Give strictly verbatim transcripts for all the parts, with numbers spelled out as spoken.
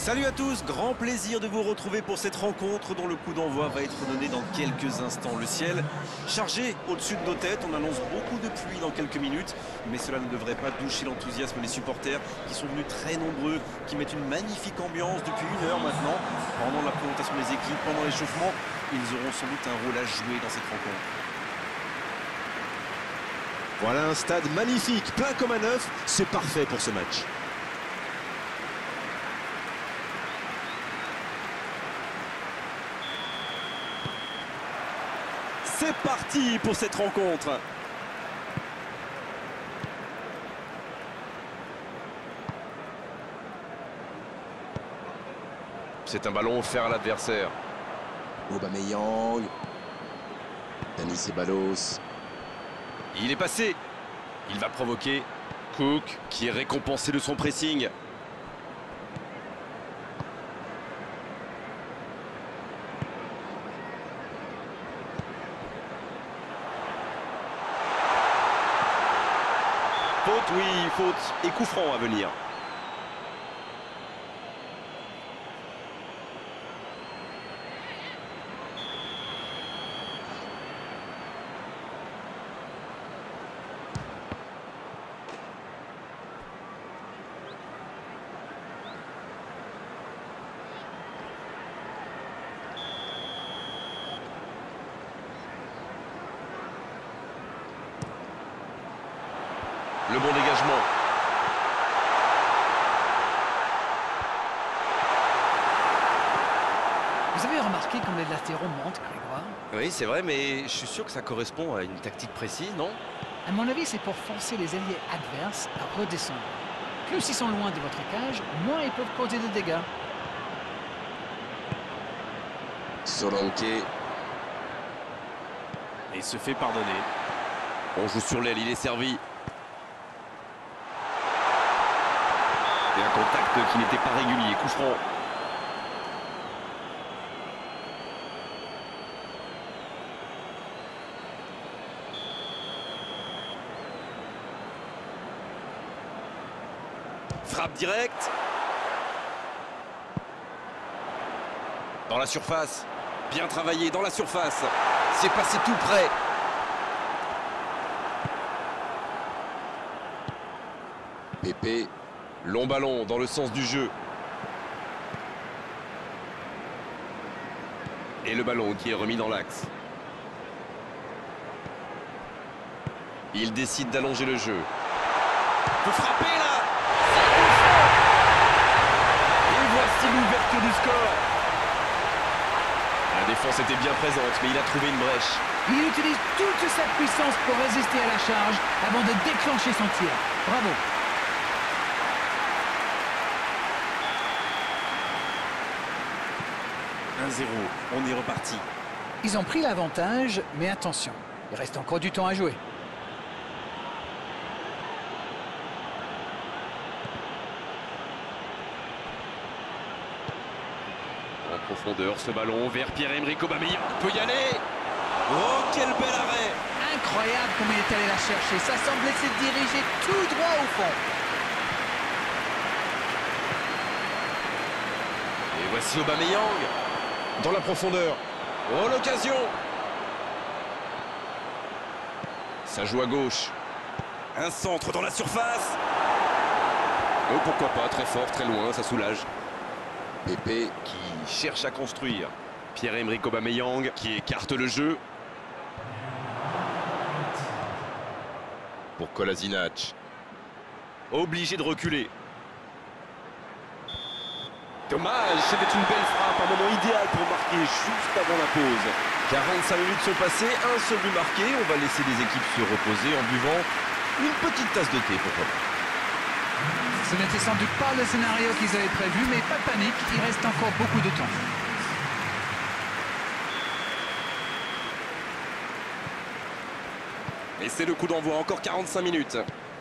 Salut à tous, grand plaisir de vous retrouver pour cette rencontre dont le coup d'envoi va être donné dans quelques instants. Le ciel chargé au-dessus de nos têtes, on annonce beaucoup de pluie dans quelques minutes, mais cela ne devrait pas doucher l'enthousiasme des supporters qui sont venus très nombreux, qui mettent une magnifique ambiance depuis une heure maintenant. Pendant la présentation des équipes, pendant l'échauffement, ils auront sans doute un rôle à jouer dans cette rencontre. Voilà un stade magnifique, plein comme à neuf, c'est parfait pour ce match. C'est parti pour cette rencontre. C'est un ballon offert à l'adversaire. Aubameyang. Dani Ceballos. Il est passé. Il va provoquer Cook, qui est récompensé de son pressing. Faute, oui, faute. Et coup franc à venir. Le bon dégagement. Vous avez remarqué comme les latéraux montent, Grégoire? Oui, c'est vrai, mais je suis sûr que ça correspond à une tactique précise, non? À mon avis, c'est pour forcer les alliés adverses à redescendre. Plus ils sont loin de votre cage, moins ils peuvent causer de dégâts. Solanke. Et se fait pardonner. On joue sur l'aile, il est servi. Et un contact qui n'était pas régulier, coup franc. Frappe directe. Dans la surface. Bien travaillé dans la surface. C'est passé tout près. Pépé. Long ballon dans le sens du jeu. Et le ballon qui est remis dans l'axe. Il décide d'allonger le jeu. Il peut frapper là. Et voici l'ouverture du score. La défense était bien présente, mais il a trouvé une brèche. Il utilise toute sa puissance pour résister à la charge avant de déclencher son tir. Bravo. un zéro, on est reparti. Ils ont pris l'avantage, mais attention, il reste encore du temps à jouer. En profondeur, ce ballon vers Pierre-Emerick Aubameyang. Peut y aller. Oh, quel bel arrêt. Incroyable comme il est allé la chercher. Ça semblait se diriger tout droit au fond. Et voici Aubameyang. Dans la profondeur. Oh, l'occasion. Ça joue à gauche. Un centre dans la surface. Oh, pourquoi pas, très fort, très loin, ça soulage. Pépé. Qui cherche à construire. Pierre-Emerick Aubameyang qui écarte le jeu. Pour Kolasinac. Obligé de reculer. Dommage, c'était une belle frappe, un moment idéal pour marquer juste avant la pause. quarante-cinq minutes sont passées, un seul but marqué. On va laisser les équipes se reposer en buvant une petite tasse de thé, pourquoi pas. Ce n'était sans doute pas le scénario qu'ils avaient prévu, mais pas de panique, il reste encore beaucoup de temps. Et c'est le coup d'envoi, encore quarante-cinq minutes.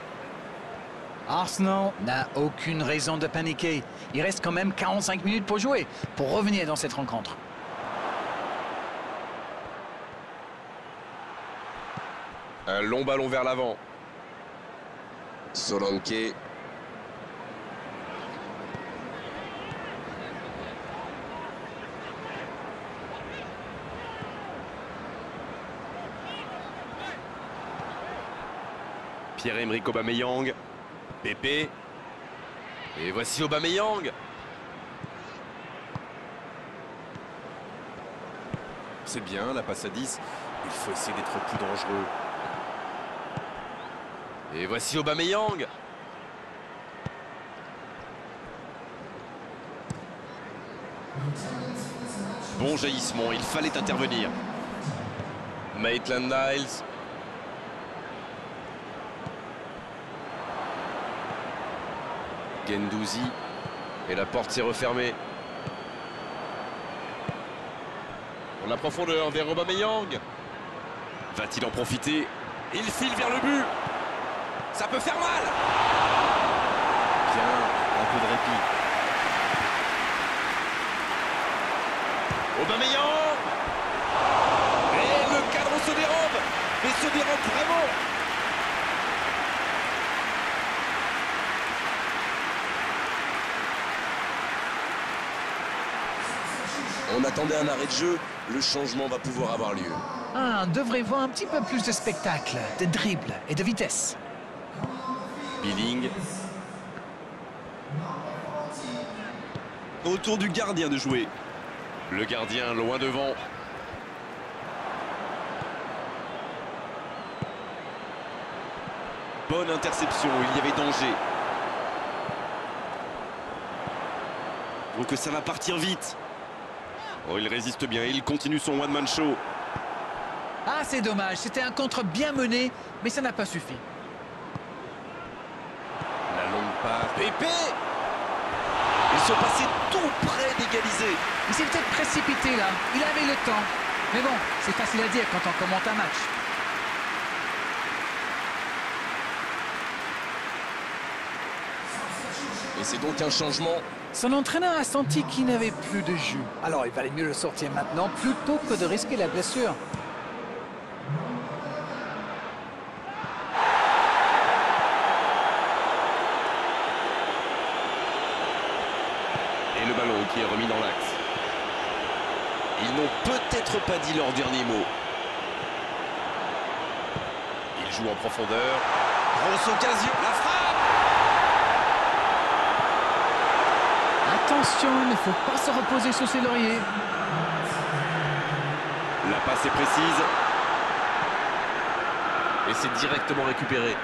Arsenal n'a aucune raison de paniquer. Il reste quand même quarante-cinq minutes pour jouer, pour revenir dans cette rencontre. Un long ballon vers l'avant. Solanke. Pierre-Emerick Aubameyang. Pépé. Et voici Aubameyang. C'est bien, la passe à dix. Il faut essayer d'être plus dangereux. Et voici Aubameyang. Bon jaillissement, il fallait intervenir. Maitland-Niles. Guendouzi. Et la porte s'est refermée. Dans la profondeur vers Aubameyang. Va-t-il en profiter? Il file vers le but. Ça peut faire mal. Bien, un peu de répit. Aubameyang. Et le cadre se dérobe. Mais se dérobe vraiment. On attendait un arrêt de jeu, le changement va pouvoir avoir lieu. Ah, on devrait voir un petit peu plus de spectacle, de dribble et de vitesse. Billing. Autour du gardien de jouer. Le gardien loin devant. Bonne interception, il y avait danger. Donc ça va partir vite. Oh, il résiste bien, il continue son one-man show. Ah, c'est dommage, c'était un contre bien mené, mais ça n'a pas suffi. La longue passe. Pépé! Ils sont passés tout près d'égaliser. Il s'est peut-être précipité là, il avait le temps. Mais bon, c'est facile à dire quand on commente un match. Et c'est donc un changement. Son entraîneur a senti qu'il n'avait plus de jus. Alors il valait mieux le sortir maintenant plutôt que de risquer la blessure. Et le ballon qui est remis dans l'axe. Ils n'ont peut-être pas dit leur dernier mot. Il joue en profondeur. Grosse occasion, la frappe! Attention, il ne faut pas se reposer sur ses lauriers. La passe est précise. Et c'est directement récupéré.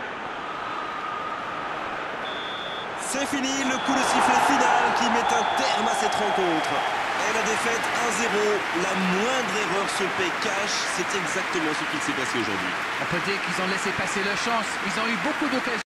C'est fini, le coup de sifflet final qui met un terme à cette rencontre. Et la défaite un zéro, la moindre erreur se paie cash. C'est exactement ce qui s'est passé aujourd'hui. On peut dire qu'ils ont laissé passer leur chance. Ils ont eu beaucoup d'occasions.